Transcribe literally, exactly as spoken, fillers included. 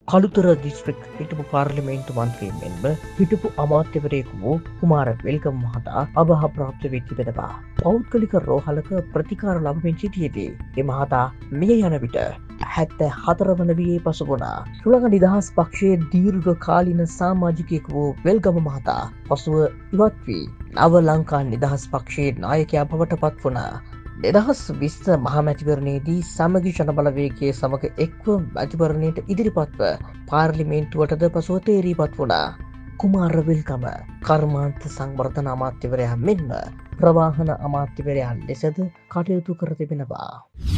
Kalutara district හිටපු පාර්ලිමේන්තු මන්ත්‍රී මෙන්ම හිටපු අමාත්‍යවරයෙකු වූ කුමාර වෙල්ගම මහතා අභාප්‍රාප්ත වෙ තිබෙනවා. පෞද්ගලික රෝහලක ප්‍රතිකාර ලබමින් සිටියේදී එ මහතා මිය යන විට හැත්ත හතර වන වියේ පසු වුණා. ශ්‍රී ලංකා නිදහස් පක්ෂයේ දීර්ඝ කාලීන සාමාජිකයෙකු වූ වෙල්ගම මහතා පසුව ඉවත් වී නව ලංකා නිදහස් පක්ෂයේ නායකයා බවට පත් වුණා. දෙදහස් විස්ස මහමැතිවරණයේදී සමගි ජනබලවේගයේ සමග එක්ව මැතිවරණයට ඉදිරිපත්ව පාර්ලිමේන්තුවටද පසුව තේරීපත් වුණා. කුමාර වෙල්ගම කර්මාන්ත සංවර්ධන අමාත්‍යවරයා මෙන්ම ප්‍රවාහන අමාත්‍යවරයා ලෙසද කටයුතු කර තිබෙනවා.